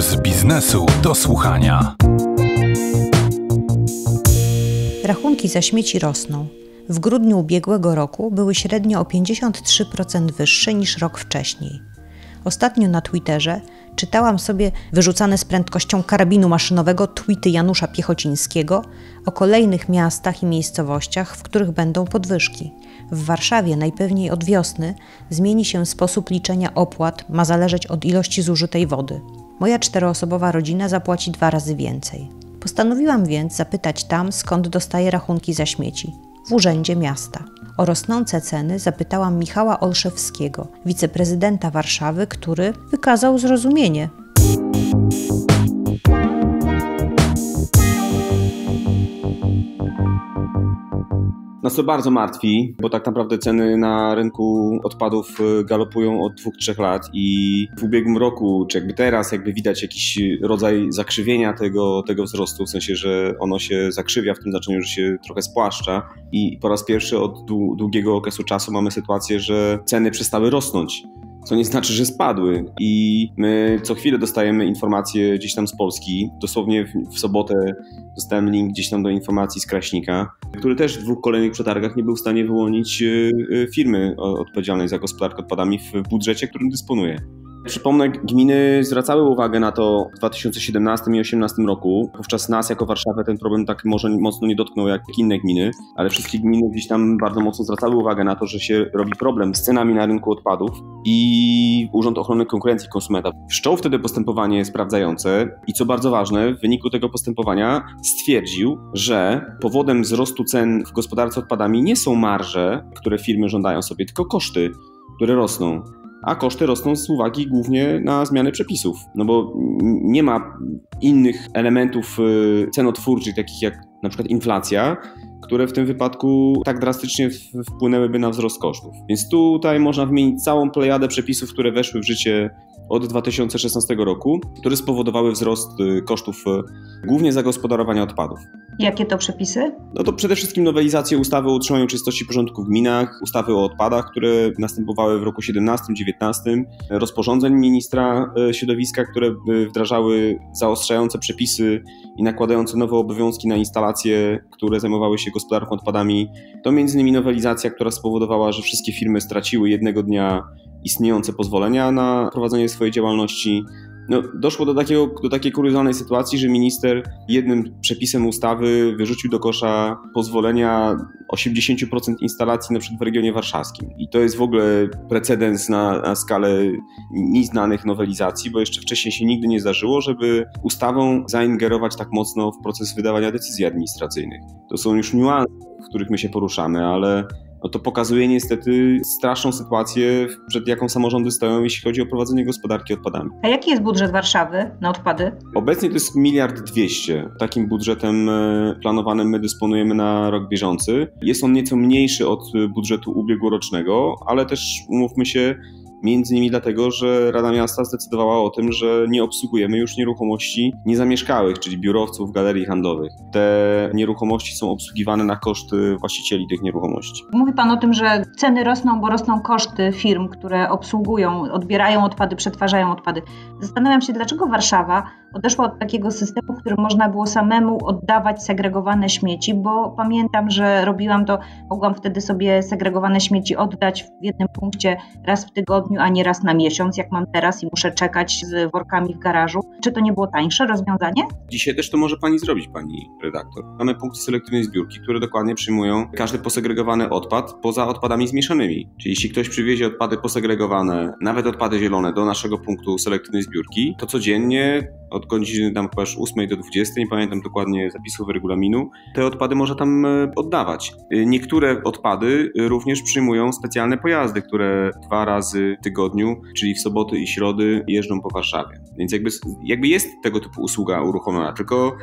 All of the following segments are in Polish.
Z biznesu do słuchania. Rachunki za śmieci rosną. W grudniu ubiegłego roku były średnio o 53% wyższe niż rok wcześniej. Ostatnio na Twitterze czytałam sobie wyrzucane z prędkością karabinu maszynowego tweety Janusza Piechocińskiego o kolejnych miastach i miejscowościach, w których będą podwyżki. W Warszawie najpewniej od wiosny zmieni się sposób liczenia opłat, ma zależeć od ilości zużytej wody. Moja 4-osobowa rodzina zapłaci 2 razy więcej. Postanowiłam więc zapytać tam, skąd dostaję rachunki za śmieci. W urzędzie miasta. O rosnące ceny zapytałam Michała Olszewskiego, wiceprezydenta Warszawy, który wykazał zrozumienie. Nas to bardzo martwi, bo tak naprawdę ceny na rynku odpadów galopują od 2-3 lat i w ubiegłym roku, czy teraz widać jakiś rodzaj zakrzywienia tego wzrostu, w sensie, że ono się zakrzywia w tym znaczeniu, że się trochę spłaszcza i po raz pierwszy od długiego okresu czasu mamy sytuację, że ceny przestały rosnąć. Co nie znaczy, że spadły i my co chwilę dostajemy informacje gdzieś tam z Polski. Dosłownie w sobotę dostałem link gdzieś tam do informacji z Kraśnika, który też w 2 kolejnych przetargach nie był w stanie wyłonić firmy odpowiedzialnej za gospodarkę odpadami w budżecie, którym dysponuje. Przypomnę, gminy zwracały uwagę na to w 2017 i 2018 roku. Wówczas nas jako Warszawę ten problem tak może mocno nie dotknął jak inne gminy, ale wszystkie gminy gdzieś tam bardzo mocno zwracały uwagę na to, że się robi problem z cenami na rynku odpadów i Urząd Ochrony Konkurencji i Konsumenta wszczął wtedy postępowanie sprawdzające i co bardzo ważne, w wyniku tego postępowania stwierdził, że powodem wzrostu cen w gospodarce odpadami nie są marże, które firmy żądają sobie, tylko koszty, które rosną. A koszty rosną z uwagi głównie na zmiany przepisów, no bo nie ma innych elementów cenotwórczych, takich jak na przykład inflacja, które w tym wypadku tak drastycznie wpłynęłyby na wzrost kosztów. Więc tutaj można wymienić całą plejadę przepisów, które weszły w życie od 2016 roku, które spowodowały wzrost kosztów głównie zagospodarowania odpadów. Jakie to przepisy? No to przede wszystkim nowelizacje ustawy o utrzymaniu czystości i porządku w gminach, ustawy o odpadach, które następowały w roku 17-19, rozporządzeń ministra środowiska, które wdrażały zaostrzające przepisy i nakładające nowe obowiązki na instalacje, które zajmowały się gospodarką odpadami. To m.in. nowelizacja, która spowodowała, że wszystkie firmy straciły jednego dnia istniejące pozwolenia na prowadzenie swojej działalności. No, doszło do takiej kuriozalnej sytuacji, że minister jednym przepisem ustawy wyrzucił do kosza pozwolenia 80% instalacji na przykład w regionie warszawskim. I to jest w ogóle precedens na skalę nieznanych nowelizacji, bo jeszcze wcześniej się nigdy nie zdarzyło, żeby ustawą zaingerować tak mocno w proces wydawania decyzji administracyjnych. To są już niuanse, w których my się poruszamy, ale to pokazuje niestety straszną sytuację, przed jaką samorządy stoją, jeśli chodzi o prowadzenie gospodarki odpadami. A jaki jest budżet Warszawy na odpady? Obecnie to jest 1,2 mld. Takim budżetem planowanym my dysponujemy na rok bieżący. Jest on nieco mniejszy od budżetu ubiegłorocznego, ale też umówmy się, między innymi dlatego, że Rada Miasta zdecydowała o tym, że nie obsługujemy już nieruchomości niezamieszkałych, czyli biurowców, galerii handlowych. Te nieruchomości są obsługiwane na koszty właścicieli tych nieruchomości. Mówi Pan o tym, że ceny rosną, bo rosną koszty firm, które obsługują, odbierają odpady, przetwarzają odpady. Zastanawiam się, dlaczego Warszawa odeszła od takiego systemu, w którym można było samemu oddawać segregowane śmieci, bo pamiętam, że robiłam to, mogłam wtedy sobie segregowane śmieci oddać w jednym punkcie raz w tygodniu, a nie raz na miesiąc, jak mam teraz i muszę czekać z workami w garażu. Czy to nie było tańsze rozwiązanie? Dzisiaj też to może Pani zrobić, Pani redaktor. Mamy punkty selektywnej zbiórki, które dokładnie przyjmują każdy posegregowany odpad poza odpadami zmieszanymi. Czyli jeśli ktoś przywiezie odpady posegregowane, nawet odpady zielone do naszego punktu selektywnej zbiórki, to codziennie od godziny tam chyba 8 do 20, nie pamiętam dokładnie zapisów regulaminu, te odpady można tam oddawać. Niektóre odpady również przyjmują specjalne pojazdy, które 2 razy w tygodniu, czyli w soboty i środy, jeżdżą po Warszawie. Więc jakby jest tego typu usługa uruchomiona, tylko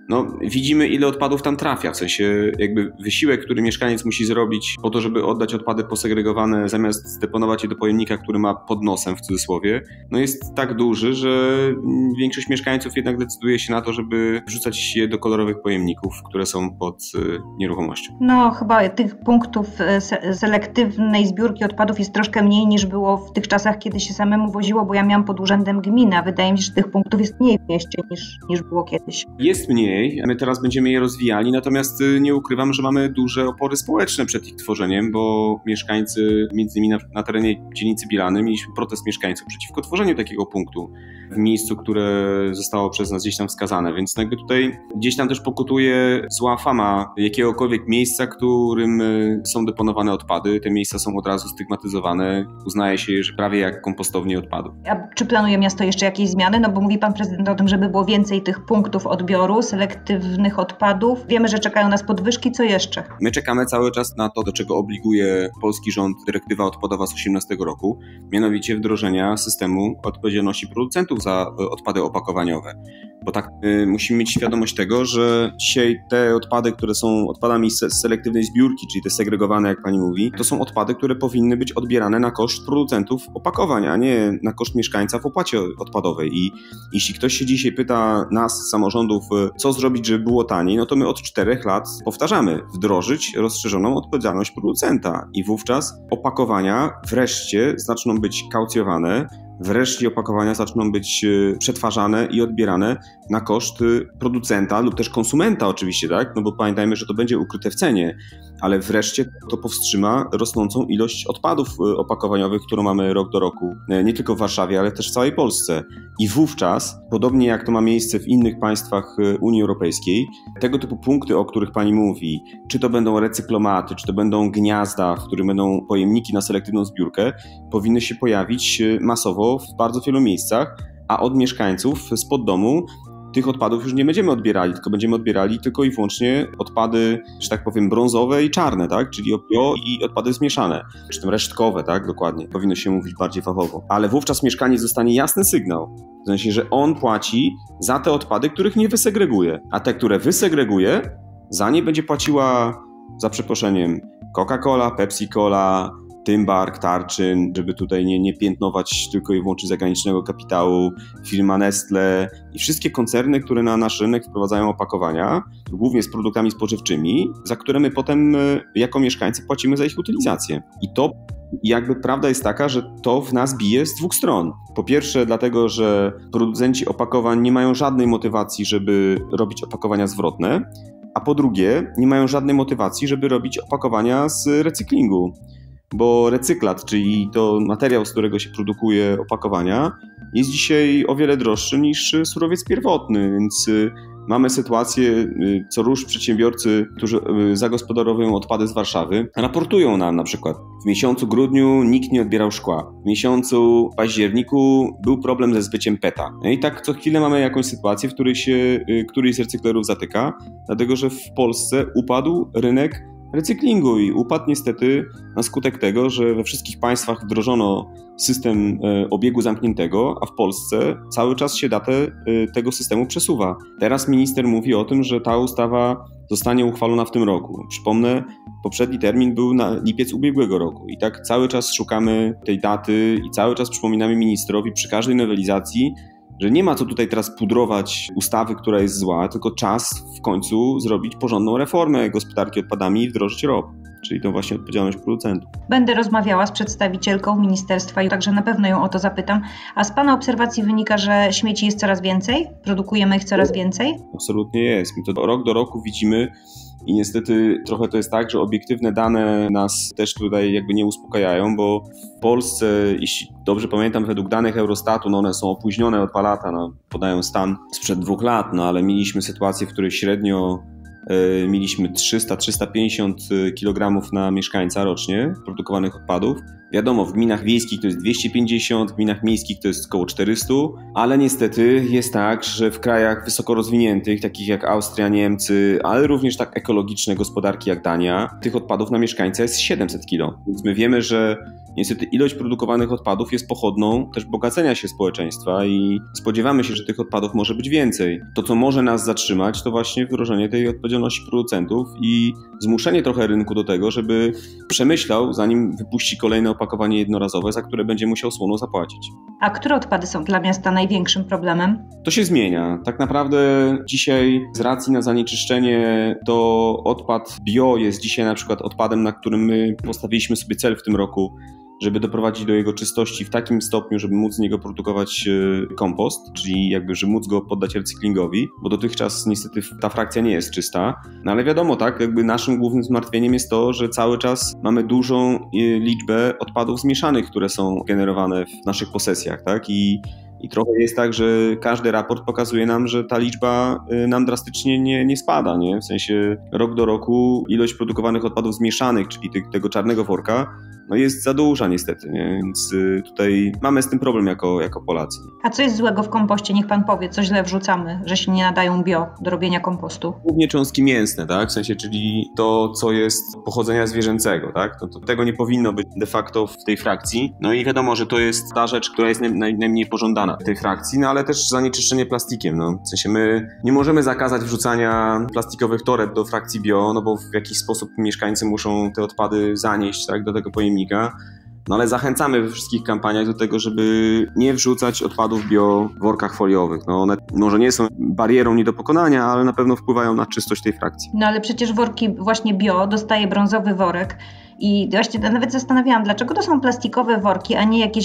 widzimy, ile odpadów tam trafia, w sensie jakby wysiłek, który mieszkaniec musi zrobić po to, żeby oddać odpady posegregowane, zamiast deponować je do pojemnika, który ma pod nosem, w cudzysłowie, jest tak duży, że większość mieszkańców jednak decyduje się na to, żeby wrzucać je do kolorowych pojemników, które są pod nieruchomością. Chyba tych punktów selektywnej zbiórki odpadów jest troszkę mniej niż było w tych czasach, kiedy się samemu woziło, bo ja miałam pod urzędem gminy, a wydaje mi się, że tych punktów jest mniej w mieście niż było kiedyś. Jest mniej, my teraz będziemy je rozwijali, natomiast nie ukrywam, że mamy duże opory społeczne przed ich tworzeniem, bo mieszkańcy, między innymi na terenie dzielnicy Bielany, mieliśmy protest mieszkańców przeciwko tworzeniu takiego punktu w miejscu, które zostało przez nas gdzieś tam wskazane, więc jakby tutaj gdzieś tam też pokutuje zła fama jakiegokolwiek miejsca, którym są deponowane odpady. Te miejsca są od razu stygmatyzowane, uznaje się je, że prawie jak kompostownie odpadów. A czy planuje miasto jeszcze jakieś zmiany? Bo mówi pan prezydent o tym, żeby było więcej tych punktów odbioru selektywnych odpadów. Wiemy, że czekają nas podwyżki. Co jeszcze? My czekamy cały czas na to, do czego obliguje polski rząd dyrektywa odpadowa z 2018 roku, mianowicie wdrożenia systemu odpowiedzialności producentów za odpady opakowaniowe. Bo tak musimy mieć świadomość tego, że dzisiaj te odpady, które są odpadami z selektywnej zbiórki, czyli te segregowane, jak pani mówi, to są odpady, które powinny być odbierane na koszt producentów opakowań, a nie na koszt mieszkańca w opłacie odpadowej. I jeśli ktoś się dzisiaj pyta nas, samorządów, co zrobić, żeby było taniej, to my od 4 lat powtarzamy: wdrożyć rozszerzoną odpowiedzialność producenta i wówczas opakowania wreszcie zaczną być kaucjowane, wreszcie opakowania zaczną być przetwarzane i odbierane na koszt producenta lub też konsumenta oczywiście, tak? Bo pamiętajmy, że to będzie ukryte w cenie, ale wreszcie to powstrzyma rosnącą ilość odpadów opakowaniowych, którą mamy rok do roku, nie tylko w Warszawie, ale też w całej Polsce. I wówczas, podobnie jak to ma miejsce w innych państwach Unii Europejskiej, tego typu punkty, o których pani mówi, czy to będą recyklomaty, czy to będą gniazda, w których będą pojemniki na selektywną zbiórkę, powinny się pojawić masowo w bardzo wielu miejscach, a od mieszkańców spod domu tych odpadów już nie będziemy odbierali, tylko będziemy odbierali tylko i wyłącznie odpady, że tak powiem, brązowe i czarne, tak? Czyli bio i odpady zmieszane, czy tam resztkowe, tak? Dokładnie. Powinno się mówić bardziej fachowo. Ale wówczas mieszkaniec dostanie jasny sygnał, w sensie, że on płaci za te odpady, których nie wysegreguje, a te, które wysegreguje, za nie będzie płaciła, za przeproszeniem, Coca-Cola, Pepsi-Cola, Tymbark, Tarczyn, żeby tutaj nie piętnować tylko i wyłącznie zagranicznego kapitału, firma Nestle i wszystkie koncerny, które na nasz rynek wprowadzają opakowania, głównie z produktami spożywczymi, za które my potem jako mieszkańcy płacimy za ich utylizację. I to jakby prawda jest taka, że to w nas bije z 2 stron. Po pierwsze dlatego, że producenci opakowań nie mają żadnej motywacji, żeby robić opakowania zwrotne, a po drugie nie mają żadnej motywacji, żeby robić opakowania z recyklingu. Bo recyklat, czyli to materiał, z którego się produkuje opakowania, jest dzisiaj o wiele droższy niż surowiec pierwotny, więc mamy sytuację, co rusz przedsiębiorcy, którzy zagospodarowują odpady z Warszawy, raportują nam na przykład: w miesiącu grudniu nikt nie odbierał szkła, w miesiącu październiku był problem ze zbyciem PET-a. I tak co chwilę mamy jakąś sytuację, w której się któryś z recyklerów zatyka, dlatego że w Polsce upadł rynek recyklingu i upadł niestety na skutek tego, że we wszystkich państwach wdrożono system obiegu zamkniętego, a w Polsce cały czas się datę tego systemu przesuwa. Teraz minister mówi o tym, że ta ustawa zostanie uchwalona w tym roku. Przypomnę, poprzedni termin był na lipiec ubiegłego roku i tak cały czas szukamy tej daty i cały czas przypominamy ministrowi przy każdej nowelizacji, że nie ma co tutaj teraz pudrować ustawy, która jest zła, tylko czas w końcu zrobić porządną reformę gospodarki odpadami i wdrożyć ROP, czyli to właśnie odpowiedzialność producentów. Będę rozmawiała z przedstawicielką ministerstwa i także na pewno ją o to zapytam. A z pana obserwacji wynika, że śmieci jest coraz więcej? Produkujemy ich coraz więcej? Absolutnie jest. My to rok do roku widzimy i niestety trochę to jest tak, że obiektywne dane nas też tutaj jakby nie uspokajają, bo w Polsce, jeśli dobrze pamiętam, według danych Eurostatu, one są opóźnione o 2 lata, podają stan sprzed 2 lat, ale mieliśmy sytuację, w której średnio mieliśmy 300-350 kg na mieszkańca rocznie produkowanych odpadów. Wiadomo, w gminach wiejskich to jest 250, w gminach miejskich to jest około 400, ale niestety jest tak, że w krajach wysoko rozwiniętych, takich jak Austria, Niemcy, ale również tak ekologiczne gospodarki jak Dania, tych odpadów na mieszkańca jest 700 kg. Więc my wiemy, że Niestety ilość produkowanych odpadów jest pochodną też bogacenia się społeczeństwa i spodziewamy się, że tych odpadów może być więcej. To, co może nas zatrzymać, to właśnie wdrożenie tej odpowiedzialności producentów i zmuszenie trochę rynku do tego, żeby przemyślał, zanim wypuści kolejne opakowanie jednorazowe, za które będzie musiał słono zapłacić. A które odpady są dla miasta największym problemem? To się zmienia. Tak naprawdę dzisiaj z racji na zanieczyszczenie to odpad bio jest dzisiaj na przykład odpadem, na którym my postawiliśmy sobie cel w tym roku, żeby doprowadzić do jego czystości w takim stopniu, żeby móc z niego produkować kompost, czyli jakby, żeby móc go poddać recyklingowi, bo dotychczas niestety ta frakcja nie jest czysta. No ale wiadomo, tak, jakby naszym głównym zmartwieniem jest to, że cały czas mamy dużą liczbę odpadów zmieszanych, które są generowane w naszych posesjach, tak, i trochę jest tak, że każdy raport pokazuje nam, że ta liczba nam drastycznie nie spada, nie? W sensie rok do roku ilość produkowanych odpadów zmieszanych, czyli tego czarnego worka, no jest za duża niestety, nie? Więc tutaj mamy z tym problem jako Polacy. A co jest złego w kompoście? Niech pan powie, co źle wrzucamy, że się nie nadają bio do robienia kompostu? Głównie cząstki mięsne, tak? W sensie, czyli to, co jest pochodzenia zwierzęcego, tak? To tego nie powinno być de facto w tej frakcji. No i wiadomo, że to jest ta rzecz, która jest najmniej pożądana w tej frakcji, no ale też zanieczyszczenie plastikiem, no. W sensie my nie możemy zakazać wrzucania plastikowych toreb do frakcji bio, no bo w jakiś sposób mieszkańcy muszą te odpady zanieść, tak? Do tego pojemnika. No ale zachęcamy we wszystkich kampaniach do tego, żeby nie wrzucać odpadów bio w workach foliowych. No one może nie są barierą nie do pokonania, ale na pewno wpływają na czystość tej frakcji. No ale przecież worki właśnie bio dostaje brązowy worek i właśnie nawet zastanawiałam, dlaczego to są plastikowe worki, a nie jakieś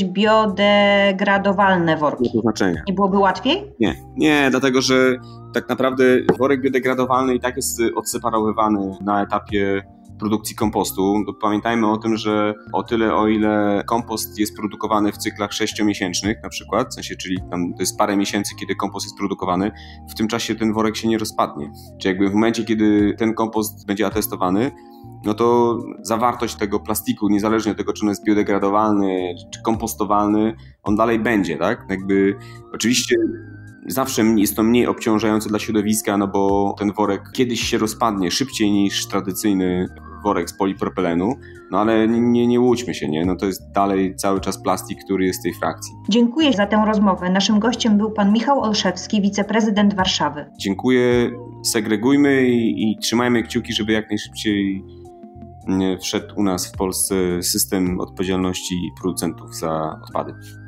biodegradowalne worki? Nie to znaczenia. Nie byłoby łatwiej? Nie, dlatego że tak naprawdę worek biodegradowalny i tak jest odseparowywany na etapie produkcji kompostu. Pamiętajmy o tym, że o tyle, o ile kompost jest produkowany w cyklach 6-miesięcznych na przykład, w sensie, czyli tam to jest parę miesięcy, kiedy kompost jest produkowany, w tym czasie ten worek się nie rozpadnie. Czyli jakby w momencie, kiedy ten kompost będzie atestowany, no to zawartość tego plastiku, niezależnie od tego, czy on jest biodegradowalny, czy kompostowalny, on dalej będzie, tak? Jakby oczywiście zawsze jest to mniej obciążające dla środowiska, no bo ten worek kiedyś się rozpadnie szybciej niż tradycyjny worek z polipropylenu, no ale nie łudźmy się, nie? No to jest dalej cały czas plastik, który jest w tej frakcji. Dziękuję za tę rozmowę. Naszym gościem był pan Michał Olszewski, wiceprezydent Warszawy. Dziękuję, segregujmy i trzymajmy kciuki, żeby jak najszybciej wszedł u nas w Polsce system odpowiedzialności producentów za odpady.